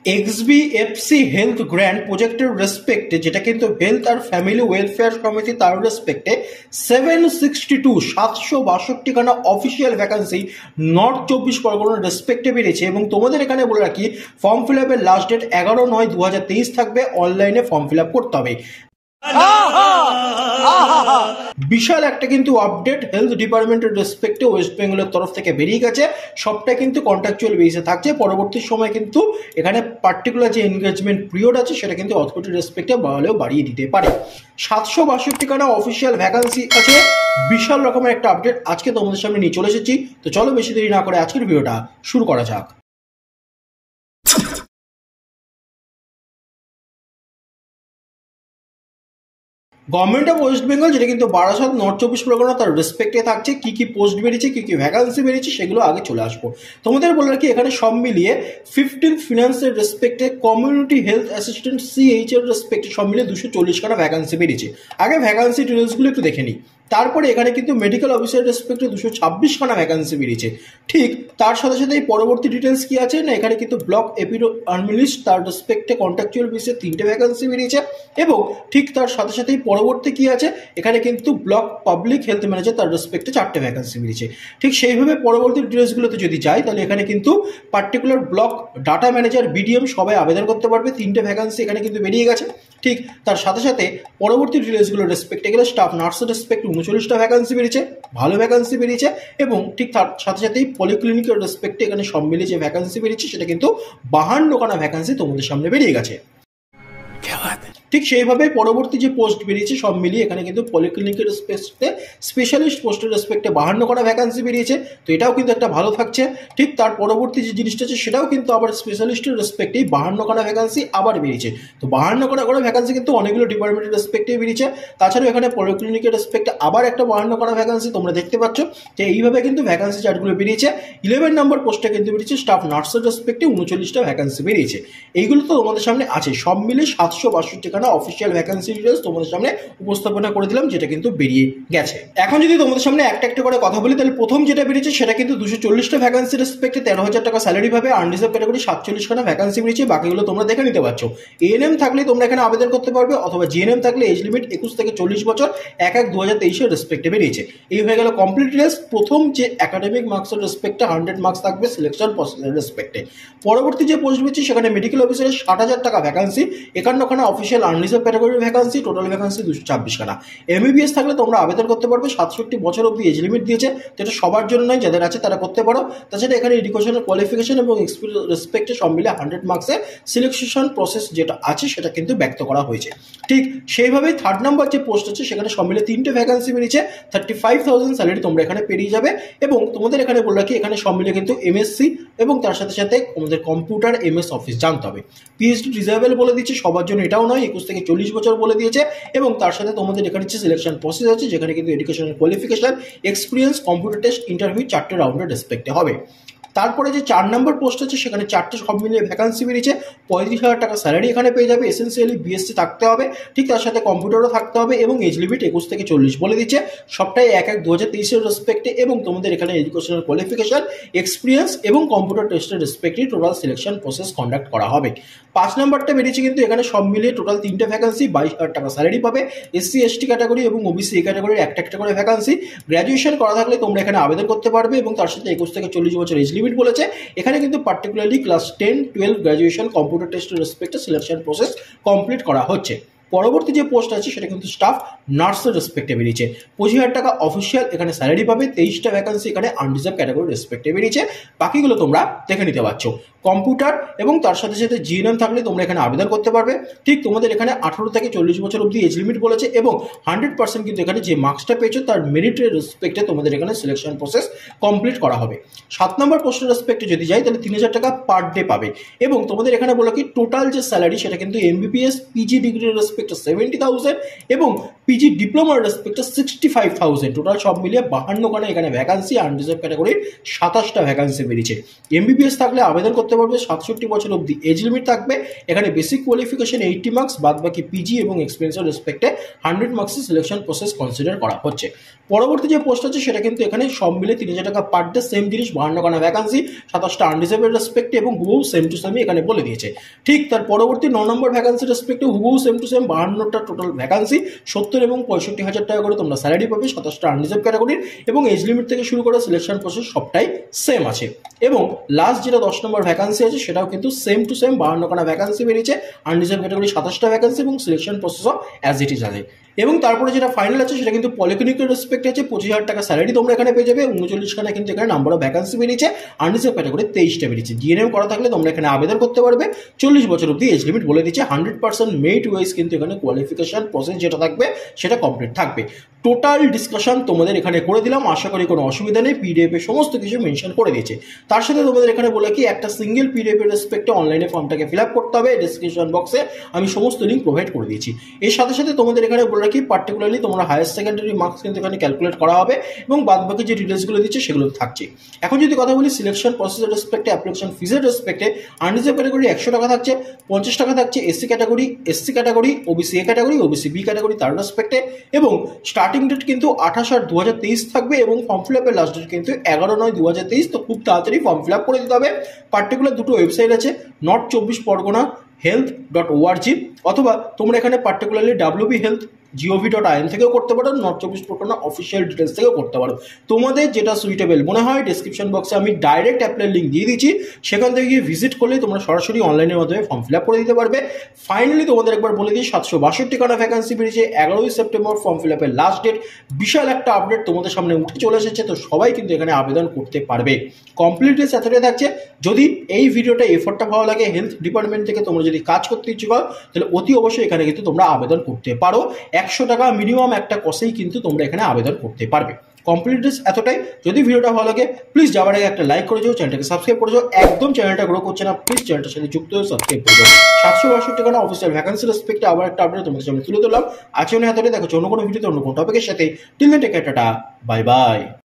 XBFC health grand প্রজেক্টের রেসপেক্টে, যেটা কিন্তু হেলথ আর ফ্যামিলি ওয়েলফেয়ার সমিতি, তার রেসপেক্টে 762 অফিসিয়াল ভ্যাকান্সি নর্থ 24 পরগনার রেসপেক্টে বেরিয়েছে। এবং তোমাদের এখানে বলে রাখি, ফর্ম ফিল আপের লাস্ট ডেট 11/9/2023 থাকবে। অনলাইনে ফর্ম ফিল আপ করতে হবে। বিশাল একটা কিন্তু আপডেট হেলথ ডিপার্টমেন্টের রেসপেক্টে ওয়েস্ট বেঙ্গলের তরফ থেকে বেরিয়ে গেছে। সবটা কিন্তু কন্ট্রাকচুয়াল বেসে থাকছে। পরবর্তী সময় কিন্তু এখানে পার্টিকুলার যে এনগেজমেন্ট পিরিয়ড আছে সেটা কিন্তু অথরিটির রেসপেক্টে বাড়ালেও বাড়িয়ে দিতে পারে। 762 অফিসিয়াল ভ্যাকান্সি আছে। বিশাল রকমের একটা আপডেট আজকে তোমাদের সামনে নিয়ে চলে এসেছি। তো চলো বেশি দেরি না করে আজকের ভিডিওটা শুরু করা যাক। গভর্নমেন্ট অফ ওয়েস্ট বেঙ্গল, যেটা কিন্তু বারাসাত নর্থ 24 পরগনা, তার রেসপেক্টে থাকছে। কি কি পোস্ট বেরিয়েছে, কি কি ভ্যাকান্সি বেরিয়েছে, সেগুলো আগে চলে আসবো। তোমাদের বলে রাখি, এখানে সব মিলিয়ে 15th ফিনান্সের রেসপেক্টে, কমিউনিটি হেলথ অ্যাসিস্ট্যান্ট CH এর রেসপেক্টে সব মিলিয়ে 240 ভ্যাকান্সি বেরিয়েছে। আগে ভ্যাকান্সি ডিটেলসগুলো একটু দেখে নিই। তারপরে এখানে কিন্তু মেডিকেল অফিসার রেসপেক্টে 226 ভ্যাকান্সি বেরিয়েছে। ঠিক তার সাথে সাথে এই পরবর্তী ডিটেলস কি আছে না, এখানে কিন্তু ব্লক এপিডেমিওলজিস্ট, তার রেসপেক্টে কন্ট্রাকচুয়াল বেসে 3টে ভ্যাকান্সি বেরিয়েছে। এবং ঠিক তার সাথে সাথেই পরবর্তী কি আছে, এখানে কিন্তু ব্লক পাবলিক হেলথ ম্যানেজার, তার রেসপেক্টে 4টে ভ্যাকান্সি বেরিয়েছে। ঠিক সেইভাবে পরবর্তী ডিটেলসগুলোতে যদি যাই, তাহলে এখানে কিন্তু particular block data manager, BDM সবাই আবেদন করতে পারবে। 3টে ভ্যাকান্সি এখানে কিন্তু বেরিয়ে গেছে। ঠিক তার সাথে সাথে পরবর্তী ডিটেলসগুলোর রেসপেক্টে গেলে স্টাফ নার্সের রেসপেক্টে 39টা ভ্যাকান্সি বেরিয়েছে, ভালো ভ্যাকান্সি বেরিয়েছে। এবং ঠিক তার সাথে সাথেই পলিক্লিনিকের রেসপেক্টে এখানে সব মিলিয়ে যে ভ্যাকান্সি বেরিয়েছে সেটা কিন্তু 52 ভ্যাকান্সি তোমাদের সামনে বেরিয়ে গেছে। ঠিক সেইভাবে পরবর্তী যে পোস্ট বেরিয়েছে সব মিলিয়ে এখানে কিন্তু পলিক্লিনিকের রেসপেক্টে, স্পেশালিস্ট পোস্টের রেসপেক্টে 52 ভ্যাকান্সি বেরিয়েছে। তো এটাও কিন্তু একটা ভালো থাকছে। ঠিক তার পরবর্তী যে জিনিসটা আছে সেটাও কিন্তু আবার স্পেশালিস্টের রেসপেক্টেই 52 ভ্যাকান্সি আবার বেরিয়েছে। তো 52 ভ্যাকান্সি কিন্তু অনেকগুলো ডিপার্টমেন্টের রেসপেক্টেই বেরিয়েছে। তাছাড়াও এখানে পলিক্লিনিকের রেসপেক্টে আবার একটা 52 ভ্যাকান্সি তোমরা দেখতে পাচ্ছ। যে এইভাবে কিন্তু ভ্যাকান্সি চার্টগুলো বেরিয়েছে। 11 নম্বর পোস্টে কিন্তু বেরিয়েছে স্টাফ নার্সের রেসপেক্টে 39টা ভ্যাকান্সি বেরিয়েছে। এইগুলো তো তোমাদের সামনে আছে। সব মিলে 762 অফিসিয়াল ভ্যাকান্সি ডিটেলস তোমাদের সামনে উপস্থাপনা করে দিলাম, যেটা কিন্তু বেরিয়ে গেছে। এখন যদি তোমাদের সামনে একটা একটা করে কথা বলি, তাহলে প্রথম যেটা বেরিয়েছে সেটা কিন্তু 240টা ভ্যাকান্সি রেসপেক্টে 13,000 টাকা স্যালারি পাবে। আনরিজার্ভ ক্যাটাগরি 47 ভ্যাকান্সি বেরিয়েছে। বাকিগুলো তোমরা দেখে নিতে পারছো। ANM থাকলে তোমরা এখানে আবেদন করতে পারবে, অথবা GNM থাকলে এজ লিমিট 21 থেকে 40 বছর 1/1/2023 রেসপেক্টে বেরিয়েছে। এই হয়ে গেল কমপ্লিট ডিটেলস। প্রথম যে একাডেমিক মার্কসের রেসপেক্টে 100 মার্কস থাকবে সিলেকশন প্রসেসের রেসপেক্টে। পরবর্তী যে পোস্ট বেরিয়েছে সেখানে মেডিকেল অফিসারের 60,000 টাকা ভ্যাকান্সি, 51 অফিসিয়াল আনরিজার্ভ ক্যাটাগরির ভ্যাকান্সি, টোটাল ভ্যাকান্সি 226 MBBS থাকলে তোমরা আবেদন করতে পারবে। 67 বছর অব্দি এজ লিমিট দিয়েছে, যেটা সবার জন্য নয়, যাদের আছে তারা করতে পারো। তাছাড়া এখানে এডুকেশনের কোয়ালিফিকেশন এবং এক্সপিরিয়েন্স রেসপেক্টে সব মিলে 100 মার্কসের সিলেকশন প্রসেস যেটা আছে সেটা কিন্তু ব্যক্ত করা হয়েছে। ঠিক সেইভাবেই 3rd নাম্বার যে পোস্ট আছে সেখানে সব মিলে 3টে ভ্যাকান্সি বেরিয়েছে। 35,000 স্যালারি তোমরা এখানে পেরিয়ে যাবে। এবং তোমাদের এখানে বলে রাখি, এখানে সব মিলে কিন্তু MSc এবং তার সাথে সাথে তোমাদের কম্পিউটার MS অফিস জানতে হবে। PhD ডিজেবল বলে দিচ্ছে, সবার জন্য এটাও নয়, 21 থেকে 40 বছর বলে দিয়েছে। এবং তার সাথে তোমাদের এখানে যে সিলেকশন প্রসেস আছে, যেখানে কিন্তু educational qualification, experience, computer test, interview 4টে রাউন্ডের রেসপেক্টে হবে। তারপরে যে 4 নম্বর পোস্ট আছে সেখানে 4টে সব মিলিয়ে ভ্যাকান্সি বেরিয়েছে। 35,000 টাকা স্যালারি এখানে পেয়ে যাবে। এসেন্সিয়ালি BSc থাকতে হবে, ঠিক তার সাথে কম্পিউটারও থাকতে হবে। এবং এজ লিমিট 21 থেকে 40 বলে দিচ্ছে। সবটাই 1/1/2023 রেসপেক্টে। এবং তোমাদের এখানে এডুকেশনাল কোয়ালিফিকেশন, এক্সপিরিয়েন্স এবং কম্পিউটার টেস্টের রেসপেক্টে টোটাল সিলেকশন প্রসেস কন্ডাক্ট করা হবে। 5 নম্বরটা বেরিয়েছে কিন্তু এখানে সব মিলিয়ে টোটাল 3টে ভ্যাকান্সি, 22,000 টাকা স্যালারি পাবে। SC ST ক্যাটাগরি এবং OBC ক্যাটাগরির একটা একটা করে ভ্যাকান্সি। গ্র্যাজুয়েশন করা থাকলে তোমরা এখানে আবেদন করতে পারবে। এবং তার সাথে 21 থেকে 40 বছর এজ লিমিট বলেছে। এখানে কিন্তু পার্টিকুলারলি ক্লাস 10, 12 গ্র্যাজুয়েশন কম্পিউটার টেস্টের রেসপেক্টে সিলেকশন প্রসেস কমপ্লিট করা হচ্ছে। পরবর্তী যে পোস্ট আছে সেটা কিন্তু স্টাফ নার্সের রেসপেক্টে বেরিয়েছে। 25,000 টাকা অফিসিয়াল এখানে স্যালারি পাবে। 23টা ভ্যাকান্সি এখানে আনরিজার্ভ ক্যাটাগরির রেসপেক্টে বেরিয়েছে। বাকিগুলো তোমরা দেখে নিতে পারছো। কম্পিউটার এবং তার সাথে সাথে GNM থাকলে তোমরা এখানে আবেদন করতে পারবে। ঠিক তোমাদের এখানে 18 থেকে 40 বছর অব্দি এজ লিমিট বলেছে। এবং 100% কিন্তু এখানে যে মার্কসটা পেয়েছো তার মেরিটের রেসপেক্টে তোমাদের এখানে সিলেকশন প্রসেস কমপ্লিট করা হবে। 7 নম্বর পোস্টের রেসপেক্টে যদি যাই, তাহলে 3,000 টাকা পার ডে পাবে। এবং তোমাদের এখানে বলো কি টোটাল যে স্যালারি সেটা কিন্তু MBBS PG ডিগ্রির রেসপেক্টে 70,000 এবং পিজি ডিপ্লোমার রেসপেক্টে 65,000, টোটাল সব মিলিয়ে 52খানা এখানে ভ্যাকান্সি, আনরিজার্ভ ক্যাটাগরির 27টা ভ্যাকান্সি বেরিয়েছে। এমবিবিএস থাকলে আবেদন করতে পারবে, 67 বছর অবধি এজ লিমিট থাকবে, এখানে বেসিক কোয়ালিফিকেশন 80 মার্কস, বাদ বাকি পিজি এবং এক্সপিরিয়েন্সের রেসপেক্টে 100 মার্কসের সিলেকশন প্রসেস কনসিডার করা হচ্ছে। পরবর্তী যে পোস্ট আছে সেটা কিন্তু এখানে সব মিলে 3,000 টাকা পার ডে, সেম জিনিস, 52খানা ভ্যাকান্সি, 27টা আনরিজার্ভের রেসপেক্টে এবং হুবহু সেম টু সেমই এখানে বলে দিয়েছে। ঠিক তার পরবর্তী 9 নম্বর ভ্যাকান্সির রেসপেক্টে হুবহু সেম টু সেম 52টা টোটাল ভ্যাকান্সি, 70 এবং 65,000 টাকা করে তোমরা স্যালারি পাবে, 27টা আনরিজার্ভ ক্যাটাগরির এবং এজ লিমিট থেকে শুরু করে সিলেকশন প্রসেস সবটাই সেম আছে। এবং লাস্ট যেটা 10 নম্বর ভ্যাকান্সি আছে সেটাও কিন্তু সেম টু সেম, 52খানা ভ্যাকান্সি বেরিয়েছে, আনরিজার্ভ ক্যাটাগরি 27টা ভ্যাকান্সি এবং সিলেকশন প্রসেসও অ্যাজ ইট ইজ আছে। এবং তারপরে যেটা ফাইনাল আছে সেটা কিন্তু পলিক্লিনিকের রেসপেক্টে আছে, 25,000 টাকা স্যালারি তোমরা এখানে পেয়ে যাবে, 39খানা কিন্তু এখানে নাম্বার অফ ভ্যাকান্সি বেরিয়েছে, আনরিজার্ভ ক্যাটাগরি 23টা বেরিয়েছে। জিএনএম করা থাকলে তোমরা এখানে আবেদন করতে পারবে, 40 বছর অবধি এজ লিমিট বলে দিচ্ছে, 100% মেরিট ওয়াইজ কিন্তু এখানে কোয়ালিফিকেশন প্রসেস যেটা থাকবে সেটা কমপ্লিট থাকবে। টোটাল ডিসকাশন তোমাদের এখানে করে দিলাম, আশা করি কোনো অসুবিধা নেই, পিডিএফ এ সমস্ত কিছু মেনশন করে দিয়েছে। তার সাথে তোমাদের এখানে বলে কি একটা সিঙ্গেল পিডিএফ এর রেসপেক্টে অনলাইনে ফর্মটাকে ফিল আপ করতে হবে, ডেসক্রিপশন বক্সে আমি সমস্ত লিঙ্ক প্রোভাইড করে দিয়েছি। এর সাথে সাথে তোমাদের এখানে বলে রাখি পার্টিকুলারলি তোমরা হায়ার সেকেন্ডারি মার্কস কিন্তু এখানে ক্যালকুলেট করা হবে এবং বাদ বাকি যে ডিটেলসগুলো দিচ্ছে সেগুলো থাকছে। এখন যদি কথা বলি সিলেকশন প্রসেসের রেসপেক্টে, অ্যাপ্লিকেশন ফিজের রেসপেক্টে, আনরিজার্ভ ক্যাটাগরি 100 টাকা থাকছে, 50 টাকা থাকছে SC category, OBC A category, OBC B category তার রেসপেক্টে, এবং স্টার্টিং ডেট কিন্তু 28/8/2023 থাকবে এবং ফর্ম ফিল আপের লাস্ট ডেট কিন্তু 11/9/2023। তো খুব তাড়াতাড়ি ফর্ম ফিল আপ করে দিতে হবে। পার্টিকুলার দুটো ওয়েবসাইট আছে, নর্থ 24 পরগনা health.org, অথবা তোমরা এখানে পার্টিকুলারলি wbhealth.gov.in থেকেও করতে পারো, নর্থ 24 পরগনা অফিসিয়াল ডিটেলস থেকেও করতে পারো। তোমাদের যেটা সুইটেবল মনে হয় ডেসক্রিপশন বক্সে আমি ডাইরেক্ট অ্যাপ্লাই লিঙ্ক দিয়ে দিচ্ছি, সেখান থেকে গিয়ে ভিজিট করলে তোমরা সরাসরি অনলাইনের মাধ্যমে ফর্ম ফিল আপ করে দিতে পারবে। ফাইনালি তোমাদের একবার বলে দিই 762খানা ভ্যাকান্সি বেরিয়েছে, 11ই সেপ্টেম্বর ফর্ম ফিল আপের লাস্ট ডেট। বিশাল একটা আপডেট তোমাদের সামনে উঠে চলে এসেছে, তো সবাই কিন্তু এখানে আবেদন করতে পারবে। কমপ্লিট ডিটেলস এতটাই থাকছে। যদি এই ভিডিওটা এফোর্টটা ভালো লাগে, হেলথ ডিপার্টমেন্ট থেকে তোমরা যদি কাজ করতে ইচ্ছুক হও তাহলে অতি অবশ্যই এখানে কিন্তু তোমরা আবেদন করতে পারো। 100 টাকা মিনিমাম একটা কসেই কিন্তু তোমরা এখানে আবেদন করতে পারবে। কমপ্লিট ডিটেলস এতটাই। যদি ভিডিওটা ভালো লাগে প্লিজ যাওয়ার আগে একটা লাইক করে যাও, চ্যানেলটাকে সাবস্ক্রাইব করে যাও। একদম চ্যানেলটা গ্রো করছে না, প্লিজ চ্যানেলটার সাথে যুক্ত হয়ে সাবস্ক্রাইব করে যাও। 762খানা অফিসিয়াল ভ্যাকান্সি রেসপেক্টে আবার একটা আপডেট তোমাদের সামনে তুলে ধরলাম। আজকে এতটাই, দেখো অন্য কোনো ভিডিওতে অন্য কোনো টপিকের সাথে। Till then take care, tata, bye by.